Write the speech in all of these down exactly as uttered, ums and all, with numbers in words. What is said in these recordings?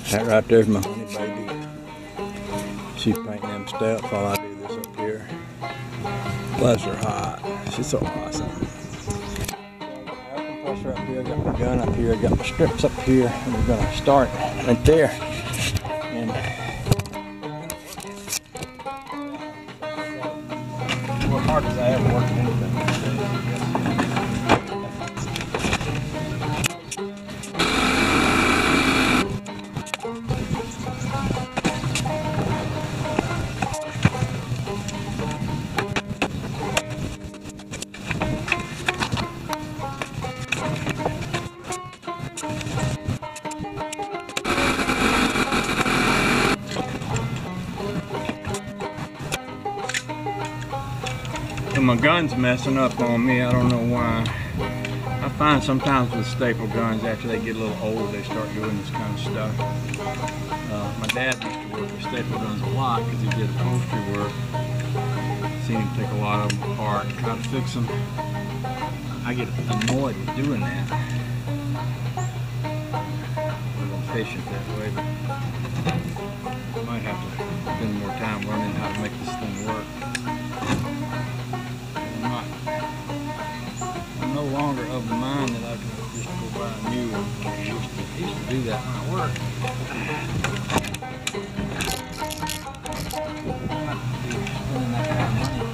That right there's my honey baby. She's painting them steps while I do this up here. Bless her heart. She's so awesome. Air compressor up here, I got my gun up here, I got my strips up here, and we're gonna start right there. And what hard as I ever work in anything. My gun's messing up on me. I don't know why. I find sometimes with staple guns, after they get a little old, they start doing this kind of stuff. Uh, my dad used to work with staple guns a lot because he did upholstery work. Seen him take a lot of them apart and try to fix them. I get annoyed with doing that. I'm impatient that way, but I might have to spend more time learning how to make this thing work. No longer of the mind that I can just go buy a new one. I used to, I used to do that when I worked. Spending that kind of money.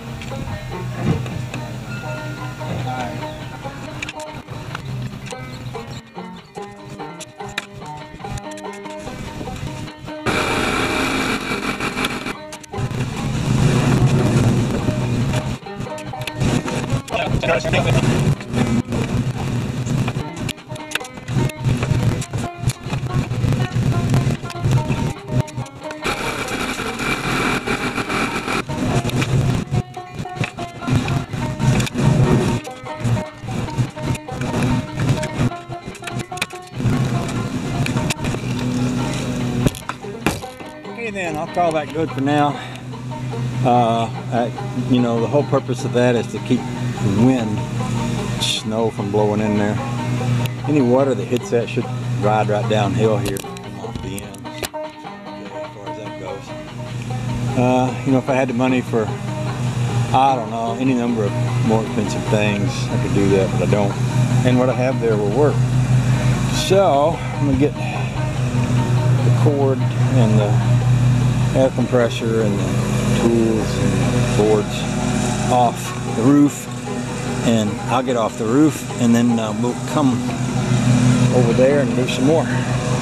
Okay then, I'll call that good for now. Uh, I, you know, the whole purpose of that is to keep the wind, snow from blowing in there. Any water that hits that should ride right downhill here, come off the ends. Okay, as far as that goes. Uh, you know, if I had the money for, I don't know, any number of more expensive things, I could do that, but I don't. And what I have there will work. So, I'm going to get the cord and the air compressor and the tools and boards off the roof, and I'll get off the roof, and then uh, we'll come over there and do some more.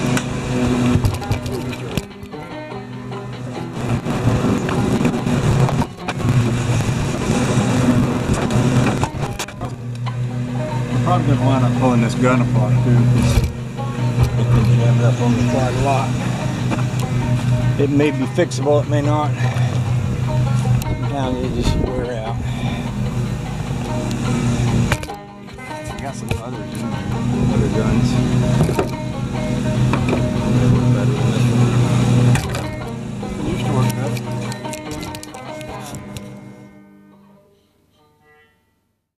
I'm probably going to wind up pulling this gun apart too, because it's been jammed up on me quite a lot. It may be fixable, it may not. Sometimes it just wear out. I got some others in there, other guns.